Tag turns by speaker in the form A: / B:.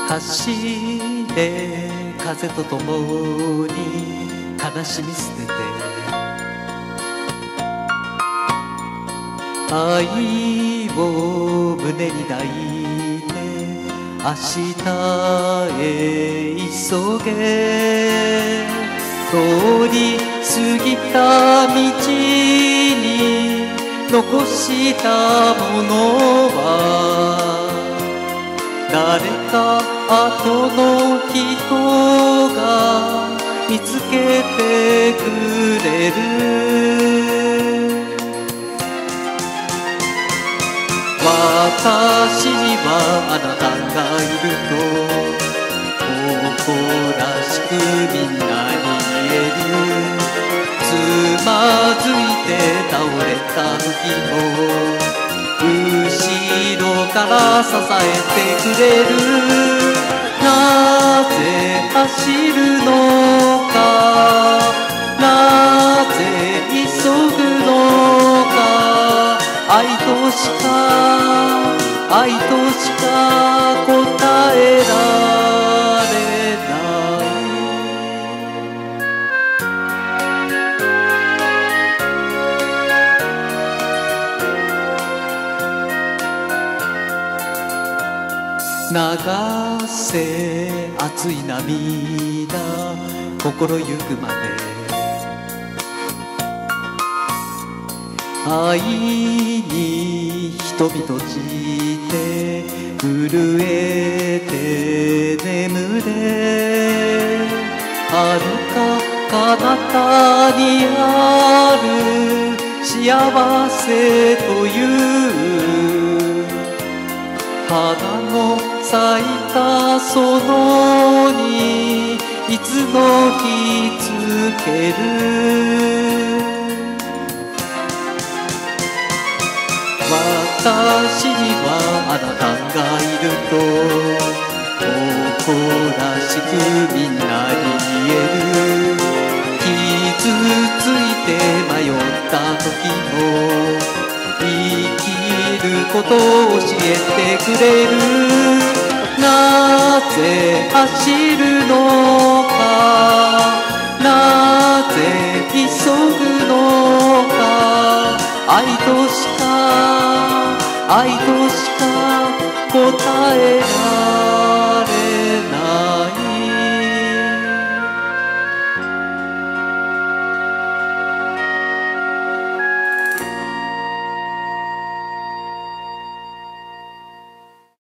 A: 走れ風とともに悲しみ捨てて、愛を胸に抱いて明日へ急げ。通り過ぎた道に残したものは誰か後の人が見つけてくれる。私にはあなたがいると誇らしくみんなに言える。つまずいて倒れた時も後ろから支えてくれる。なぜ走るのか、なぜ急ぐのか、愛としか答えられない。流せ熱い涙心ゆくまで、愛に瞳閉じて震えて眠れ。遥か彼方にある幸せという花の咲いた園にいつの日つける。私にはあなたがいると誇らしくみんなに言える。傷ついて迷った時も生きることを教えてくれる。なぜ走るのか、なぜ急ぐのか、愛としか答えない。